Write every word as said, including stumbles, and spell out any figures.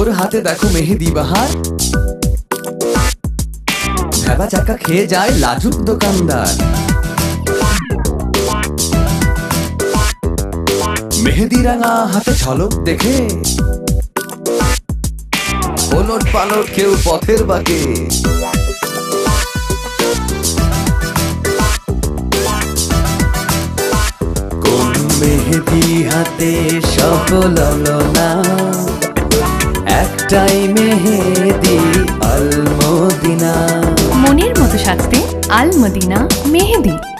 তোর হাতে দেখো মেহেদি বাহার, ভেবা চাকা খেয়ে যায় লাজুক দোকানদার। মেহেদি রাঙা হাতে ঝলক দেখে ওলট পালট কেউ পথের বাঁকে। কোন মেহেদি হাতে সফল হলো না, একটাই মেহেদি আল মদিনা। মনের মতো সাজতে আল মদিনা মেহেদি।